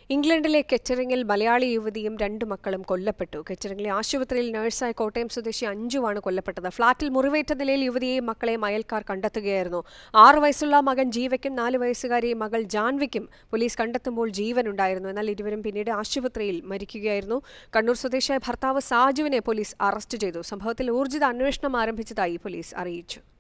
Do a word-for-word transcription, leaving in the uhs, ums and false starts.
ഇംഗ്ലണ്ടിലെ കെറ്ററിംഗിൽ മലയാളി യുവതിയും രണ്ട് മക്കളും കൊല്ലപ്പെട്ടു. കെറ്ററിംഗിലെ ആശുപത്രിയിൽ നഴ്സായ കോട്ടയം സ്വദേശി അഞ്ജുവാണ് കൊല്ലപ്പെട്ടത്. ഫ്ളാറ്റിൽ മുറിവേറ്റ നിലയിൽ യുവതിയെയും മക്കളെയും അയൽക്കാർ കണ്ടെത്തുകയായിരുന്നു. ആറു വയസ്സുള്ള മകൻ ജീവയ്ക്കും നാല് വയസ്സുകാരി മകൾ ജാൻവിക്കും പോലീസ് കണ്ടെത്തുമ്പോൾ ജീവനുണ്ടായിരുന്നു. എന്നാൽ ഇരുവരും പിന്നീട് ആശുപത്രിയിൽ മരിക്കുകയായിരുന്നു. കണ്ണൂർ സ്വദേശിയായ ഭർത്താവ് സാജുവിനെ പോലീസ് അറസ്റ്റ് ചെയ്തു. സംഭവത്തിൽ ഊർജിത അന്വേഷണം ആരംഭിച്ചതായി പോലീസ് അറിയിച്ചു.